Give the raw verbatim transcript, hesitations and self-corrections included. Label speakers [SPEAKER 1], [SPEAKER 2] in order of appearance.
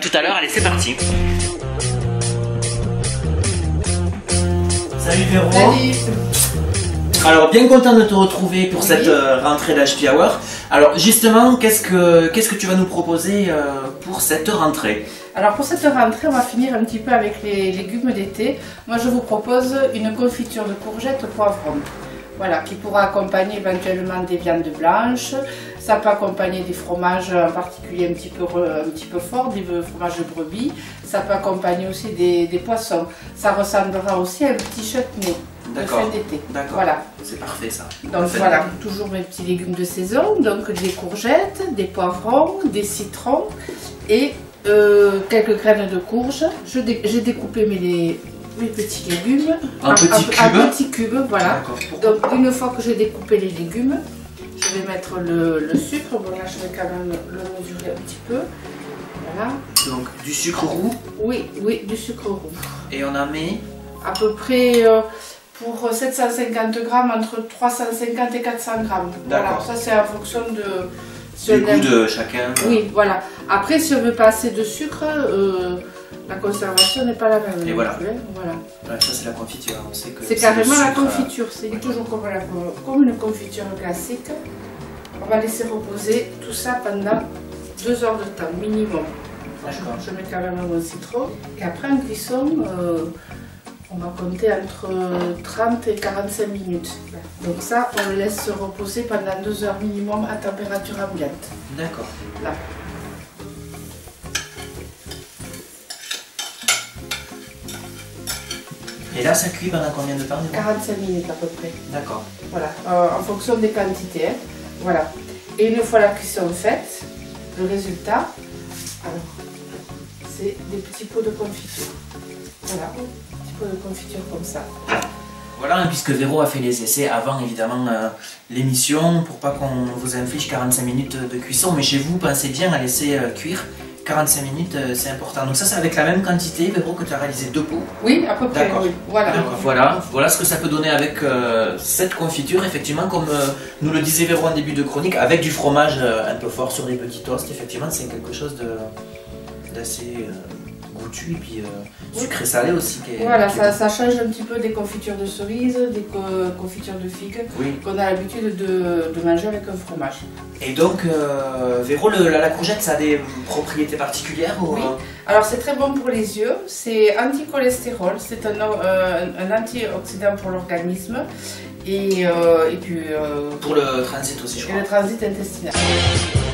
[SPEAKER 1] tout à l'heure, allez c'est parti. Salut Véro.
[SPEAKER 2] Salut.
[SPEAKER 1] Alors bien content de te retrouver pour oui. cette euh, rentrée d'H P Hour. Alors justement, qu'est-ce que qu'est-ce que tu vas nous proposer euh, pour cette rentrée?
[SPEAKER 2] Alors pour cette rentrée, on va finir un petit peu avec les légumes d'été. Moi je vous propose une confiture de courgettes poivron. Voilà, qui pourra accompagner éventuellement des viandes blanches. Ça peut accompagner des fromages en particulier un petit peu, un petit peu forts, des fromages de brebis. Ça peut accompagner aussi des, des poissons. Ça ressemblera aussi à un petit chutney de fin d'été.
[SPEAKER 1] D'accord,
[SPEAKER 2] voilà.
[SPEAKER 1] C'est parfait ça.
[SPEAKER 2] Donc voilà, toujours mes petits légumes de saison. Donc des courgettes, des poivrons, des citrons et euh, quelques graines de courge. J'ai découpé mes... mes petits légumes
[SPEAKER 1] en petits cubes.
[SPEAKER 2] Petit cube, voilà. Donc une fois que j'ai découpé les légumes, je vais mettre le, le sucre. Bon là je vais quand même le mesurer un petit peu. Voilà.
[SPEAKER 1] Donc du sucre roux.
[SPEAKER 2] Oui, oui, du sucre roux.
[SPEAKER 1] Et on en met
[SPEAKER 2] à peu près euh, pour sept cent cinquante grammes, entre trois cent cinquante et quatre cents grammes. Voilà, ça c'est en fonction de...
[SPEAKER 1] Si du goût de chacun.
[SPEAKER 2] Oui, voilà. Après si on veut pas assez de sucre, euh, la conservation n'est pas la même.
[SPEAKER 1] Et voilà.
[SPEAKER 2] voilà.
[SPEAKER 1] Ouais, ça c'est la confiture.
[SPEAKER 2] C'est carrément la confiture. C'est ouais. toujours comme, la, comme une confiture classique. On va laisser reposer tout ça pendant deux heures de temps minimum. Je mets quand même mon citron. Et après en cuisson, euh, on va compter entre trente et quarante-cinq minutes. Donc ça, on le laisse reposer pendant deux heures minimum à température ambiante.
[SPEAKER 1] D'accord.
[SPEAKER 2] Là.
[SPEAKER 1] Et là, ça cuit pendant combien de temps?
[SPEAKER 2] quarante-cinq minutes à peu près.
[SPEAKER 1] D'accord.
[SPEAKER 2] Voilà, euh, en fonction des quantités. Hein. Voilà. Et une fois la cuisson faite, le résultat, alors, c'est des petits pots de confiture. Voilà, petits pots de confiture comme ça.
[SPEAKER 1] Voilà, puisque Véro a fait les essais avant évidemment euh, l'émission, pour pas qu'on vous inflige quarante-cinq minutes de cuisson, mais chez vous, pensez bien à laisser euh, cuire. quarante-cinq minutes, euh, c'est important. Donc ça, c'est avec la même quantité, Véro, que tu as réalisé deux pots.
[SPEAKER 2] Oui, à peu près. Oui. Voilà.
[SPEAKER 1] voilà. Voilà ce que ça peut donner avec euh, cette confiture, effectivement, comme euh, nous le disait Véro en début de chronique, avec du fromage euh, un peu fort sur des petits toasts. Effectivement, c'est quelque chose d'assez euh, goûtu et puis euh, sucré-salé aussi. Qui est,
[SPEAKER 2] voilà,
[SPEAKER 1] qui
[SPEAKER 2] ça,
[SPEAKER 1] est...
[SPEAKER 2] ça change un petit peu des confitures de cerises, des co confitures de figues
[SPEAKER 1] oui.
[SPEAKER 2] qu'on a l'habitude de, de manger avec un fromage.
[SPEAKER 1] Et donc, euh, Véro, le, la, la courgette, ça a des propriétés particulières ou...
[SPEAKER 2] Oui, alors c'est très bon pour les yeux, c'est anti-cholestérol, c'est un, euh, un antioxydant pour l'organisme et, euh, et puis... Euh,
[SPEAKER 1] pour le transit aussi, je crois.
[SPEAKER 2] Et le transit intestinal.